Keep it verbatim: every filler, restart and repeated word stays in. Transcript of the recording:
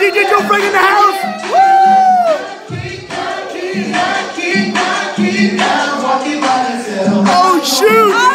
D J Joe Frank in the house. Woo! Oh shoot!